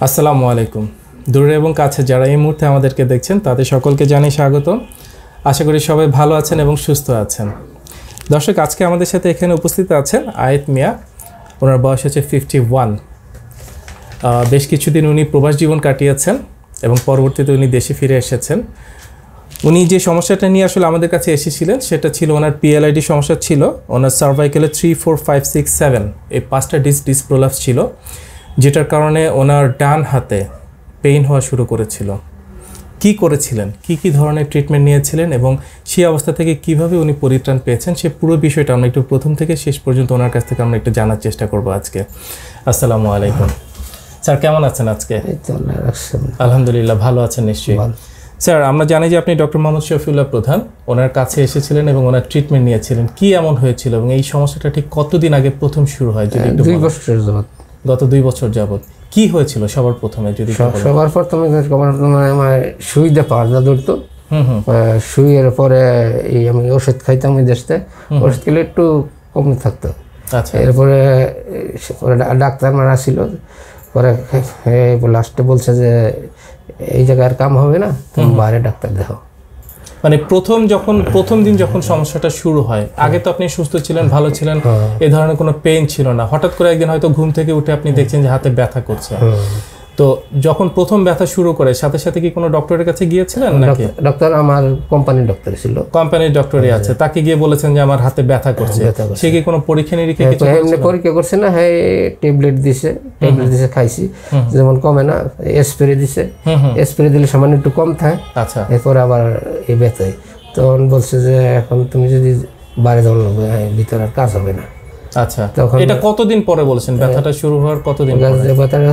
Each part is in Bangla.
আসসালামু আলাইকুম। দূরে এবং কাছে যারা এই মুহূর্তে আমাদেরকে দেখছেন তাদের সকলকে জানাই স্বাগত। আশা করি সবাই ভালো আছেন এবং সুস্থ আছেন। দর্শক, আজকে আমাদের সাথে এখানে উপস্থিত আছেন আয়েত মিয়া। ওনার বয়স হচ্ছে 51। বেশ কিছুদিন উনি প্রবাস জীবন কাটিয়েছেন এবং পরবর্তীতে উনি দেশে ফিরে এসেছেন। উনি যে সমস্যাটা নিয়ে আসলে আমাদের কাছে এসেছিলেন সেটা ছিল ওনার পিএলআইডি সমস্যা ছিল। ওনার সার্ভাইকেলে 3, 4, 5, 6, 7 এই 5টা ডিস্ক প্রোলাপস ছিল, যেটার কারণে ওনার ডান হাতে পেইন হওয়া শুরু করেছিল। কি করেছিলেন, কি ধরনের ট্রিটমেন্ট নিয়েছিলেন এবং সেই অবস্থা থেকে কিভাবে উনি পরিত্রাণ পেয়েছেন, সে পুরো বিষয়টা আমরা একটু প্রথম থেকে শেষ পর্যন্ত ওনার কাছ থেকে আমরা একটু জানার চেষ্টা করব আজকে। আসসালামু আলাইকুম স্যার, কেমন আছেন আজকে? আলহামদুলিল্লাহ, ভালো আছেন নিশ্চয়ই। স্যার, আমরা জানি যে আপনি ডক্টর মোহাম্মদ শফিউল্লাহ প্রধান, ওনার কাছে এসেছিলেন এবং ওনার ট্রিটমেন্ট নিয়েছিলেন। কি এমন হয়েছিল এবং এই সমস্যাটা ঠিক কতদিন আগে প্রথম শুরু হয়? যদি 2 বছর যাবত। গত 2 বছর যাবত কি হয়েছিল সবার প্রথমে? যদি সবার প্রথমে আমার সুইটা পাওয়া না ধরতো। সুইয়ের পরে আমি ওষুধ খাইতাম, দেশতে ওষুধ খেলে একটু কম থাকতো। আচ্ছা, এরপরে ডাক্তার মারা ছিল, পরে লাস্টে বলছে যে এই জায়গায় আর কাম হবে না, তুমি বাইরে ডাক্তার দেখো। মানে প্রথম দিন যখন সমস্যাটা শুরু হয়, আগে তো আপনি সুস্থ ছিলেন, ভালো ছিলেন, এই ধরনের কোনো পেইন ছিল না। হঠাৎ করে একদিন হয়তো ঘুম থেকে উঠে আপনি দেখছেন যে হাতে ব্যথা করছে। তো যখন প্রথম ব্যথা শুরু করে সাথে সাথে কি কোনো ডক্টরের কাছে গিয়েছিলেন নাকি? ডক্টর আমার কোম্পানির ডক্টর ছিল। কোম্পানির ডক্টরই আছে, তাকে গিয়ে বলেছেন যে আমার হাতে ব্যথা করছে। সে কি কোনো পরীক্ষা নিরীক্ষা কিছু এমনি পরীক্ষা করছে না? হ্যাঁ, ট্যাবলেট দিছে খাইছি, যেমন কমে না, স্প্রে দিছে। স্প্রে দিলে সামান্য একটু কম থাকে। আচ্ছা, এরপর আবার এই ব্যথায় তখন বলছে যে এখন তুমি যদি বাইরে যাওয়া লাগবে, ভিতরে আর কাজ হবে না। আচ্ছা, এটা কতদিন পরে বলছেন? ব্যথাটা শুরু হওয়ার কতদিন পরে? ব্যথাটা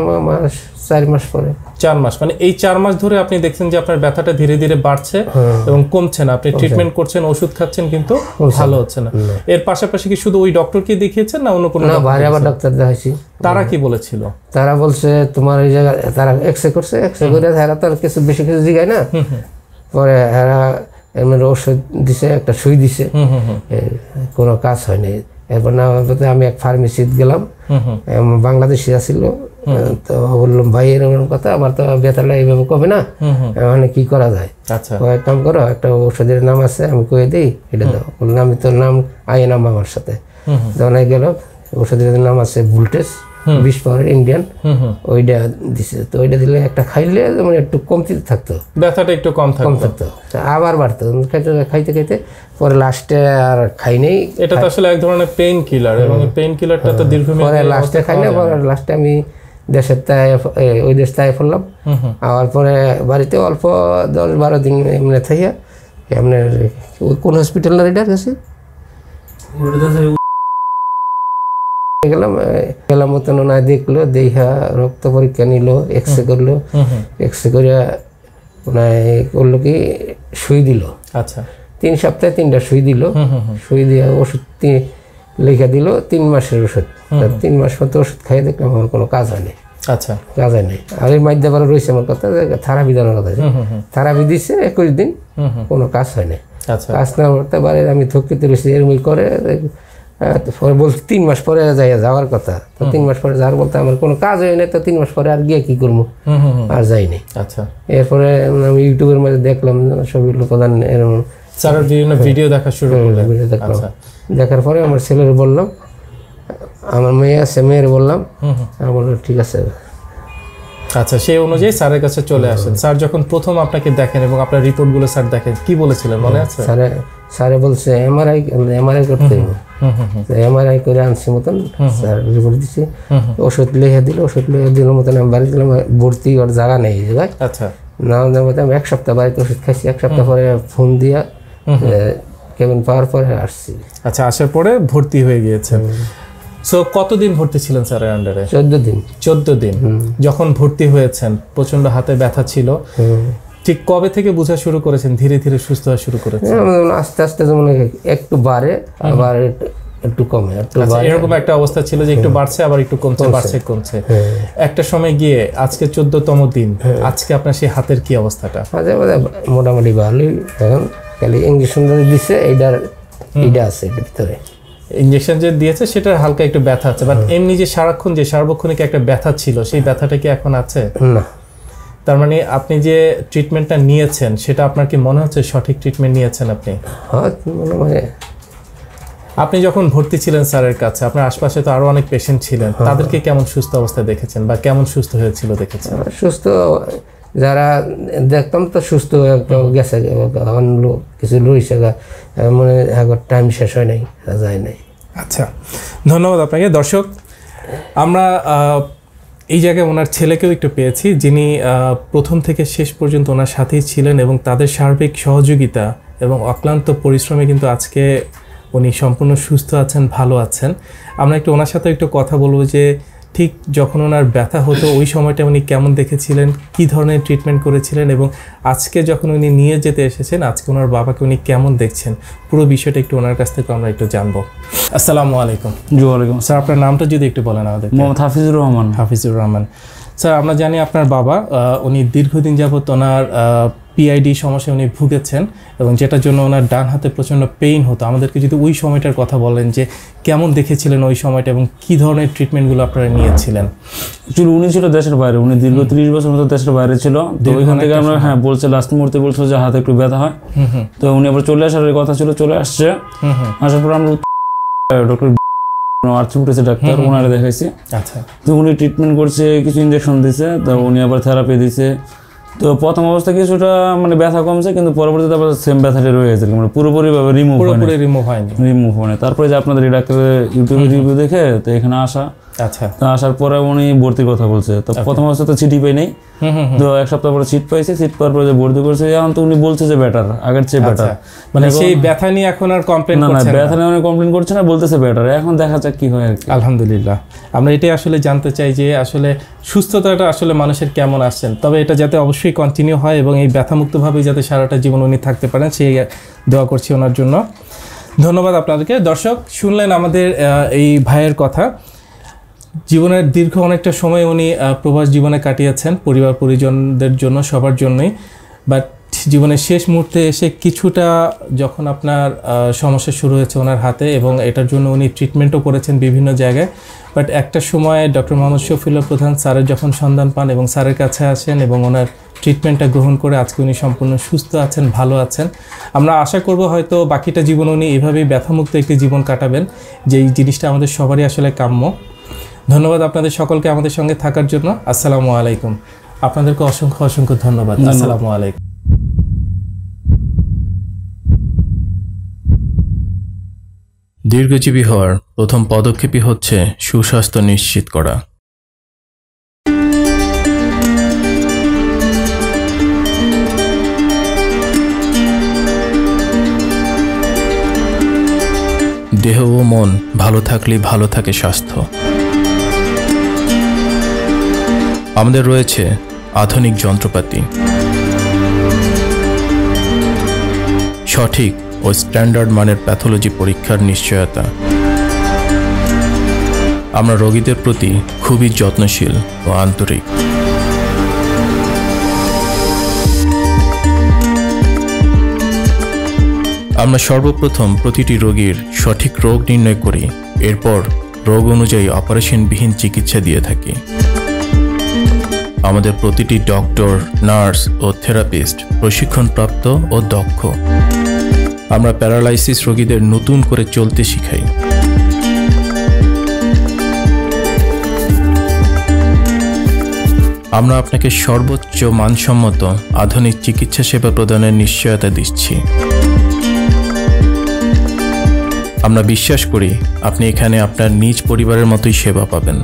4 মাস পরে। 4 মাস, মানে এই 4 মাস ধরে আপনি দেখছেন যে আপনার ব্যথাটা ধীরে ধীরে বাড়ছে এবং কমছে না। আপনি ট্রিটমেন্ট করছেন, ওষুধ খাচ্ছেন, কিন্তু ভালো হচ্ছে না। এর পাশাপাশি কি শুধু ওই ডক্টরকে দেখিয়েছেন না অন্য কোনো? না, বাইরে আবার ডাক্তার দেখাইছি। তারা কি বলেছিল? তারা বলছে তোমার এই জায়গা, তারা এক্সরে করছে, এক্সরে করে তারা তো কিছু বেশি কিছু জিগায় না। পরে এরা এমনি ওষুধ দিছে, একটা সুই দিছে, কোনো কাজ হয়নি। এরপর না আমি এক ফার্মেসিতে গেলাম, বাংলাদেশি আসছিল। তো বললাম ভাই এরকম কথা, আমার তো ব্যথাটা এইভাবে কমে না, মানে কি করা যায়? এক কাম করো, একটা ওষুধের নাম আছে আমি কয়ে দিই, এটা দাও। বললাম আমি তোর নাম আয়ে নাম আমার সাথে। যখন গেল, ওষুধের নাম আছে ভোল্টেজ 20 পাওয়ার ইন্ডিয়ান, ওইটা দিছে। তো ওইটা দিলে একটা খাইলে মানে একটু কমতে থাকতো, ব্যথাটা একটু কম থাকতো, আবার বাড়তো। খাইতে খাইতে পরে লাস্টে আর খাই নেই। এটা তো আসলে এক ধরনের পেইন কিলার এবং পেইন কিলারটা তো দীর্ঘমেয়াদী। পরে লাস্টে খাই না, পরে লাস্টে আমি দেশের ওই দেশ তাই পড়লাম। আবার পরে বাড়িতে অল্প 10-12 দিন এমনি থাইয়া, এমনি কোন হসপিটাল না এটার কাছে গেলাম। মতন না দেখলো, দেখা রক্ত পরীক্ষা নিল, এক্সরে করলো। এক্সরে করে করলো কি সুই দিল। আচ্ছা, 3 সপ্তাহে 3টা সুই দিল। সুই দিয়ে ওষুধ লিখে দিল, 3 মাসের ওষুধ। 3 মাস মতো ওষুধ খাইয়ে দেখলাম আমার কোনো কাজ হয়নি। আচ্ছা, কাজ হয়নি। আর এর মধ্যে আবার রয়েছে আমার কথা, থেরাপি দেওয়ার কথা। থেরাপি দিচ্ছে 21 দিন, কোনো কাজ হয়নি। কাজ না করতে পারে, আমি থকিতে রয়েছি। এরমই করে পরে বলছি 3 মাস পরে যাওয়ার কথা। তো 3 মাস পরে যাওয়ার বলতে আমার কোনো কাজ হয় না। তো 3 মাস পরে আর গিয়ে কি করবো, আর যাইনি। আচ্ছা, এরপরে আমি ইউটিউবের মধ্যে দেখলাম শফিউল্লাহ প্রধান এরকম স্যারের বিভিন্ন ভিডিও দেখা শুরু করলাম। দেখার পরে আমার ছেলের বললাম, আমার মেয়ে আছে, মেয়ের বললাম, বললাম ঠিক আছে। আচ্ছা, সেই অনুযায়ী স্যারের কাছে চলে আসেন। স্যার যখন প্রথম আপনাকে দেখেন এবং আপনার রিপোর্টগুলো স্যার দেখেন, কি বলেছিলেন মনে আছে? স্যারে বলছে এমআরআই করতে হবে। এমআরআই করে আনছি মতন, স্যার রিপোর্ট দিচ্ছে, ওষুধ লিখে দিল। ওষুধ লিখে দিল মতন আমি বাড়ি দিলাম। ভর্তি ওর জায়গা নেই এই জায়গায়। আচ্ছা, না আমি 1 সপ্তাহ বাড়িতে ওষুধ খাইছি। 1 সপ্তাহ পরে ফোন দিয়া কেবিন পাওয়ার পরে আসছি। আচ্ছা, আসার পরে ভর্তি হয়ে গিয়েছেন। সো কতদিন ভর্তি ছিলেন স্যারের আন্ডারে? 14 দিন। 14 দিন। যখন ভর্তি হয়েছেন প্রচন্ড হাতে ব্যথা ছিল, ঠিক কবে থেকে বোঝা শুরু করেছেন ধীরে ধীরে সুস্থ হওয়া শুরু করেছেন? আস্তে আস্তে যেমন একটু বাড়ে, আবার একটু কমে। এরকম একটা অবস্থা ছিল যে একটু বাড়ছে আবার একটু কমছে, বাড়ছে কমছে। একটা সময় গিয়ে আজকে 14তম দিন, আজকে আপনার সেই হাতের কি অবস্থাটা? মোটামুটি ভালোই। এখন খালি ইঞ্জেকশন দিচ্ছে, এইটা আছে ভিতরে। ইনজেকশন যে দিয়েছে সেটার হালকা একটু ব্যথা আছে, বাট এমনি যে সারাক্ষণ যে সার্বক্ষণিক একটা ব্যথা ছিল সেই ব্যথাটা কি এখন আছে? না। তার মানে আপনি যে ট্রিটমেন্টটা নিয়েছেন সেটা আপনার কি মনে হচ্ছে সঠিক ট্রিটমেন্ট নিয়েছেন আপনি? হ্যাঁ, মানে আপনি যখন ভর্তি ছিলেন স্যারের কাছে, আপনার আশপাশে তো আরো অনেক পেশেন্ট ছিলেন, তাদেরকে কেমন সুস্থ অবস্থায় দেখেছেন বা কেমন সুস্থ হয়েছিল দেখেছেন? সুস্থ যারা দেখতাম তো সুস্থ গেছে, কিছু রয়েছে মানে টাইম শেষ হয় নাই, যায় নাই। আচ্ছা, ধন্যবাদ আপনাকে। দর্শক, আমরা এই জায়গায় ওনার ছেলেকেও একটু পেয়েছি, যিনি প্রথম থেকে শেষ পর্যন্ত ওনার সাথেই ছিলেন এবং তাদের সার্বিক সহযোগিতা এবং অক্লান্ত পরিশ্রমে কিন্তু আজকে উনি সম্পূর্ণ সুস্থ আছেন, ভালো আছেন। আমরা একটু ওনার সাথে একটু কথা বলবো যে ঠিক যখন ওনার ব্যথা হতো ওই সময়টা উনি কেমন দেখেছিলেন, কী ধরনের ট্রিটমেন্ট করেছিলেন এবং আজকে যখন উনি নিয়ে যেতে এসেছেন আজকে ওনার বাবাকে উনি কেমন দেখছেন, পুরো বিষয়টা একটু ওনার কাছ থেকে আমরা একটু জানবো। আসসালামু আলাইকুম। জি ওয়ালাইকুম। স্যার, আপনার নামটা যদি একটু বলেন আমাদের। মোহাম্মদ হাফিজুর রহমান। হাফিজুর রহমান। স্যার, আমরা জানি আপনার বাবা উনি দীর্ঘদিন যাবত ওনার পিআইডি সমস্যায় উনি ভুগেছেন এবং যেটার জন্য ওনার ডান হাতে প্রচণ্ড পেইন হতো। আমাদেরকে যদি ওই সময়টার কথা বলেন যে কেমন দেখেছিলেন ওই সময়টা এবং কী ধরনের ট্রিটমেন্টগুলো আপনারা নিয়েছিলেন? অ্যাকচুয়ালি উনি ছিল দেশের বাইরে, উনি দীর্ঘ 30 বছর মতো দেশের বাইরে ছিল। তো ওইখান থেকে আমরা বলছে লাস্ট মুহূর্তে বলছিল যে হাতে একটু ব্যথা হয়, তো উনি আবার চলে আসার কথা ছিল, চলে আসছে। আসার পর আমরা ডক্টর আর্থোপেডিক্স ডাক্তার ওনারে দেখাইছি। আচ্ছা, তো উনি ট্রিটমেন্ট করছে, কিছু ইনজেকশন দিছে, তো উনি আবার থেরাপি দিছে। তো প্রথম অবস্থায় কিছুটা মানে ব্যথা কমছে, কিন্তু পরবর্তীতে আবার সেম ব্যথাটা রয়ে গেছে, মানে পুরোপুরিভাবে রিমুভ হয়নি। তারপরে যে আপনাদের এই ডাক্তারের ইউটিউবে রিভিউ দেখে তো এখানে আসা। আচ্ছা, তো আসার পরে উনি ভর্তির কথা বলছে। তো প্রথম অবস্থায় তো চিঠি পাই নাই, তো এক সপ্তাহ পরে সিট পাইছে, সিট পাওয়ার পরে যে ভর্তি করছে এখন তো উনি বলছে যে বেটার, আগের চেয়ে বেটার। মানে সেই ব্যথা নিয়ে এখন আর কমপ্লেইন করছে না? ব্যথা নিয়ে উনি কমপ্লেইন করছে না, বলতেছে বেটার। এখন দেখা যাক কি হয় আর কি। আলহামদুলিল্লাহ। আমরা এটাই আসলে জানতে চাই যে আসলে সুস্থতাটা আসলে মানুষের কেমন আসছেন, তবে এটা যাতে অবশ্যই কন্টিনিউ হয় এবং এই ব্যথামুক্তভাবে যাতে সারাটা জীবন উনি থাকতে পারেন সেই দোয়া করছি ওনার জন্য। ধন্যবাদ আপনাদেরকে। দর্শক, শুনলেন আমাদের এই ভাইয়ের কথা। জীবনের দীর্ঘ অনেকটা সময় উনি প্রবাস জীবনে কাটিয়েছেন পরিবার পরিজনদের জন্য, সবার জন্যই। বাট জীবনের শেষ মুহূর্তে এসে কিছুটা যখন আপনার সমস্যা শুরু হয়েছে ওনার হাতে এবং এটার জন্য উনি ট্রিটমেন্টও করেছেন বিভিন্ন জায়গায়। বাট একটা সময় ডক্টর মোহাম্মদ শফিউল্লাহ প্রধান স্যারের যখন সন্ধান পান এবং স্যারের কাছে আসেন এবং ওনার ট্রিটমেন্টটা গ্রহণ করে আজকে উনি সম্পূর্ণ সুস্থ আছেন, ভালো আছেন। আমরা আশা করব হয়তো বাকিটা জীবন উনি এভাবেই ব্যথামুক্ত একটি জীবন কাটাবেন, যেই জিনিসটা আমাদের সবারই আসলে কাম্য। ধন্যবাদ আপনাদের সকলকে আমাদের সঙ্গে থাকার জন্য। আসসালামু আলাইকুম। আপনাদেরকে অসংখ্য অসংখ্য ধন্যবাদ। আসসালামু আলাইকুম। দীর্ঘজীবী হওয়ার প্রথম পদক্ষেপই হচ্ছে সুস্বাস্থ্য নিশ্চিত করা। দেহ ও মন ভালো থাকলেই ভালো থাকে স্বাস্থ্য। আমাদের রয়েছে আধুনিক যন্ত্রপাতি, সঠিক ও স্ট্যান্ডার্ড মানের প্যাথোলজি পরীক্ষার নিশ্চয়তা। আমরা রোগীদের প্রতি খুবই যত্নশীল ও আন্তরিক। আমরা সর্বপ্রথম প্রতিটি রোগীর সঠিক রোগ নির্ণয় করি, এরপর রোগ অনুযায়ী অপারেশনবিহীন চিকিৎসা দিয়ে থাকি। আমাদের প্রতিটি ডক্টর, নার্স ও থেরাপিস্ট প্রশিক্ষণপ্রাপ্ত ও দক্ষ। আমরা প্যারালাইসিস রোগীদের নতুন করে চলতে শিখাই। আমরা আপনাকে সর্বোচ্চ মানসম্মত আধুনিক চিকিৎসা সেবা প্রদানের নিশ্চয়তা দিচ্ছি। আমরা বিশ্বাস করি আপনি এখানে আপনার নিজ পরিবারের মতোই সেবা পাবেন।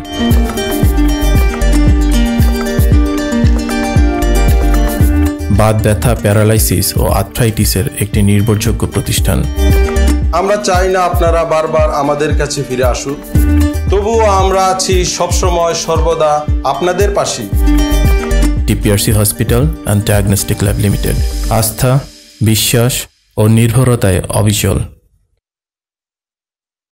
বাত ব্যথা, প্যারালাইসিস ও আর্থ্রাইটিসের একটি নির্ভরযোগ্য প্রতিষ্ঠান। আমরা চাই না আপনারা বারবার আমাদের কাছে ফিরে আসুন, তবুও আমরা আছি সবসময় সর্বদা আপনাদের পাশে। TPRC hospital and diagnostic lab limited, আস্থা, বিশ্বাস ও নির্ভরতায় অবিচল।